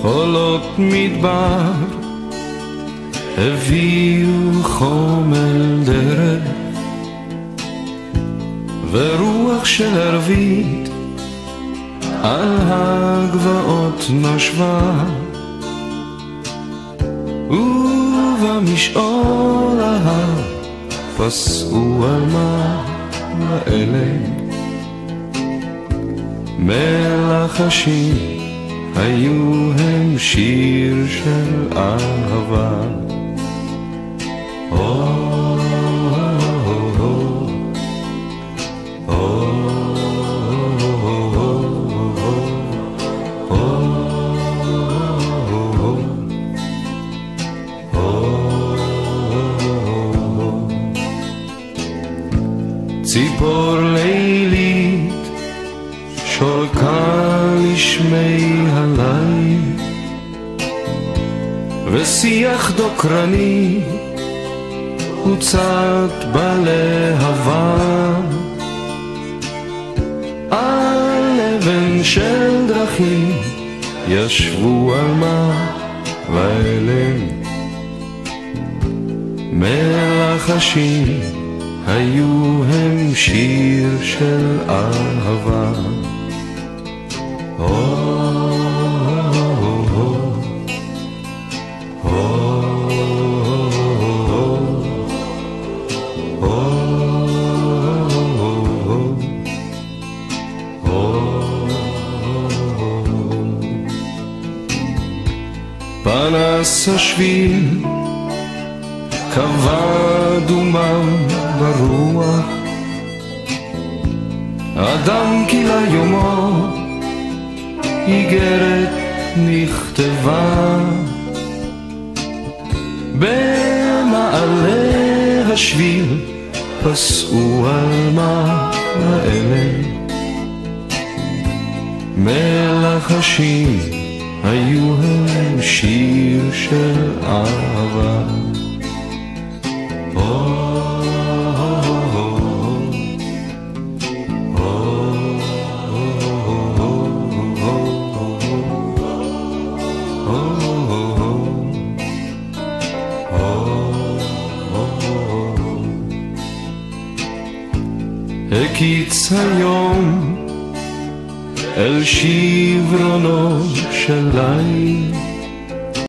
חולות מדבר הביאו חומל דרך ורוח של ערבית על הגבעות נשבה ובמשעול ההר פסעו על מה לאלה מלחשים היו הם שיר של אהבה ציפור לילית שורקה לשמי הליל ושיח דוקרני הוצת בלהבה על אבן של דרכים ישבו על מה ואלם מלחשים היו הם שיר של אהבה פנס השביל קבע דומם ברוח אדם קילה יומו איגרת נכתבה במעלה השביל פסעו על מה האלה מלחשים היו הם שיר של אהבה הקיץ היום אל שברונו של ליל